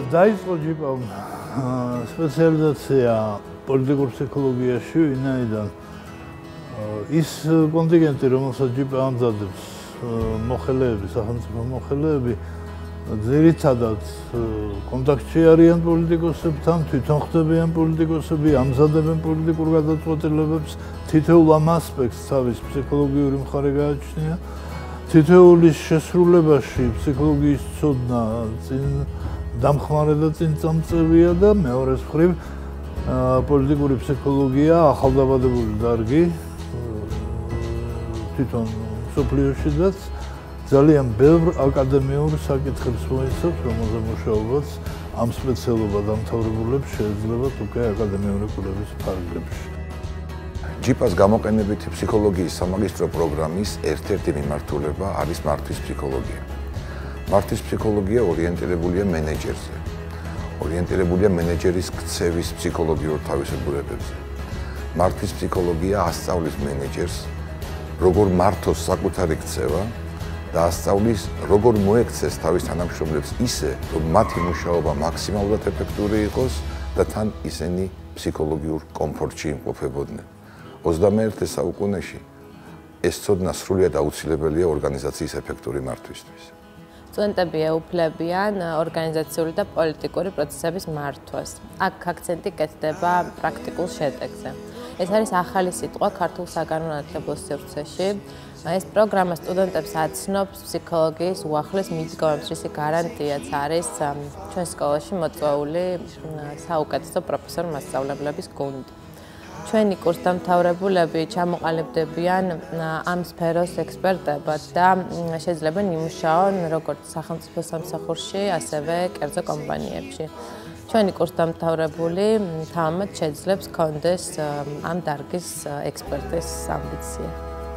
დაიწყო ჯიპამ სპეციალიზაცია პოლიტიკურ ფსიქოლოგიაში, ვინაიდან ის კონტინგენტი, რომელსაც ჯიპა ამზადებს მოხელეები, სახელმწიფო მოხელეები, ძირითადად კონტაქტში არიან პოლიტიკოსებთან, თვითონ ხდებიან პოლიტიკოსები, ამზადებენ პოლიტიკურ გადაწყვეტილებებს, თითოეულ ამ ასპექტს თავის ფსიქოლოგიური მხარე გააჩნია. თითოეულის შესრულებაში ფსიქოლოგიის ცოდნა დამხმარე და წინწამწევია და მეორეს მხრივ პოლიტიკური ფსიქოლოგია ახალდაბადებული დარგი თვითონ მსოფლიოშიც ძალიან ბევრ აკადემიურ საკითხებს მოიცავს, რომელზე მუშაობაც ამ სპეციალობა დამთავრებულებს შეეძლებათ უკვე აკადემიური კვლევის ფარგლებში. ჯიპას გამოყენებითი ფსიქოლოგიის სამაგისტრო პროგრამის ერთ-ერთი მიმართულება არის მართვის ფსიქოლოგია. მართვის ფსიქოლოგია ორიენტირებულია მენეჯერზე. ორიენტირებულია მენეჯერის ქცევის ფსიქოლოგიურ თავისებურებებზე. მართვის ფსიქოლოგია ასწავლის მენეჯერს, როგორ მართოს საკუთარი ქცევა და ასწავლის, როგორ მოექცეს თავის თანამშრომლებს ისე, რომ მათი მუშაობა მაქსიმალურად ეფექტური იყოს და თან ისინი ფსიქოლოგიურ კომფორტში იმყოფებოდნენ. 21 საუკუნეში ეს ცოდნა სრულიად აუცილებელია ორგანიზაციის ეფექტური მართვისთვის. სტუდენტები ეუფლებიან ორგანიზაციული და პოლიტიკური პროცესების მართვას. აქ აქცენტი კეთდება პრაქტიკულ შედეგზე. ეს არის ახალი სიტყვა ქართულ საგანმანათლებლო სივრცეში. ეს პროგრამა სტუდენტებს აცნობს ფსიქოლოგიის უახლეს მიდგომებს, რის გარანტიაც არის ჩვენ სკოლაში მოწვეული საუკეთესო პროფესორ-მასწავლებლების გუნდი. ჩვენი კურსდამთავრებულები ჩამოყალიბდებიან ამ სფეროს ექსპერტებად და შეიძლება იმუშაონ როგორც სახელმწიფო სამსახურში, ასევე კერძო კომპანიებში. ჩვენი კურსდამთავრებული თამამად შეძლებს კონდეს ამ დარგის ექსპერტის ამბიცია.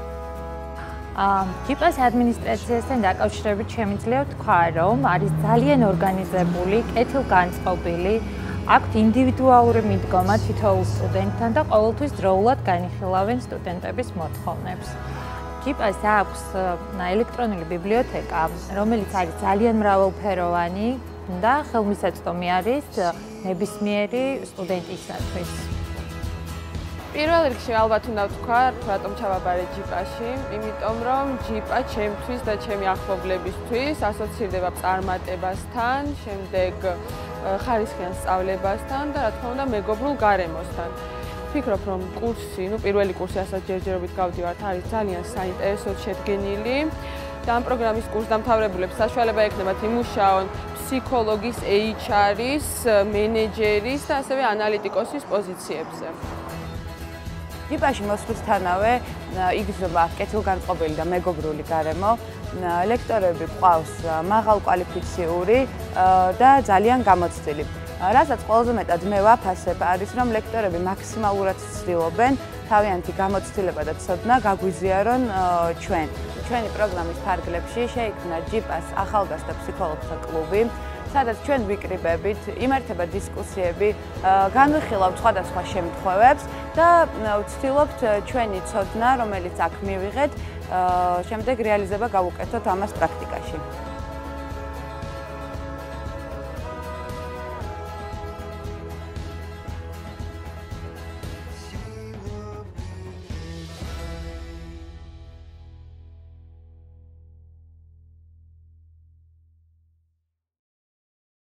ჯიპას ადმინისტრაციასთან დაკავშირებით შემიძლია ვთქვა, რომ არის ძალიან ორგანიზებული, კეთილგანწყობილი, აქვთ ინდივიდუალური მიდგომა თითოეულ სტუდენტთან და ყოველთვის დროულად განიხილავენ სტუდენტების მოთხოვნებს. ჯიპას აქვს ელექტრონული ბიბლიოთეკა, რომელიც არის ძალიან მრავალფეროვანი და ხელმისაწვდომი არის ნებისმიერი სტუდენტისათვის. პირველ რიგში ალბათ უნდა ვთქვა, რატომ ჩავაბარე ჯიპაში, იმიტომ რომ ჯიპა ჩემთვის და ჩემი ახლობლებისთვის ასოცირდება წარმატებასთან, შემდეგ ხარისხიან სწავლებასთან და რა თქმა უნდა მეგობრულ გარემოსთან. ვფიქრობ, რომ კურსი, პირველი კურსი ასაც ჯერჯერობით გავდივართ, არის ძალიან საინტერესოდ შედგენილი და ამ პროგრამის კურსდამთავრებულებს საშუალება ექნებათ იმუშაონ ფსიქოლოგის, HR-ის, მენეჯერის და ასევე ანალიტიკოსის პოზიციებზე. ჯიპაში მოსვლისთანავე იგრძნობა კეთილგანწყობილი და მეგობრული გარემო. ლექტორები ყავს მაღალკვალიფიციური და ძალიან გამოცდილი. რასაც ყველაზე მეტად მე ვაფასებ, არის რომ ლექტორები მაქსიმალურად ცდილობენ თავიანთი გამოცდილება და ცოდნა გაგვიზიარონ ჩვენ. ჩვენი პროგრამის ფარგლებში შეიქმნა ჯიპას ახალგაზრდა ფსიქოლოგთა კლუბი, სადაც ჩვენ ვიკრიბებით, იმართება დისკუსიები, განვიხილავთ სხვადასხვა შემთხვევებს და ვცდილობთ ჩვენი ცოდნა, რომელიც აქ მივიღეთ, შემდეგ რეალიზება გავუკეთოთ ამას პრაქტიკაში.